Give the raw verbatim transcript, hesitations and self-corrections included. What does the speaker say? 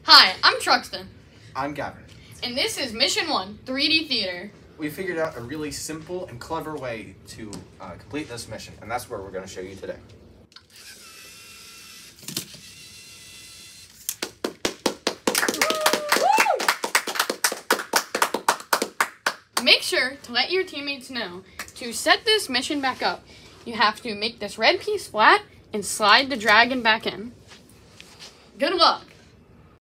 Hi, I'm Truxton. I'm Gavin. And this is Mission one, three D Theater. We figured out a really simple and clever way to uh, complete this mission, and that's what we're going to show you today. Make sure to let your teammates know to set this mission back up. You have to make this red piece flat and slide the dragon back in. Good luck!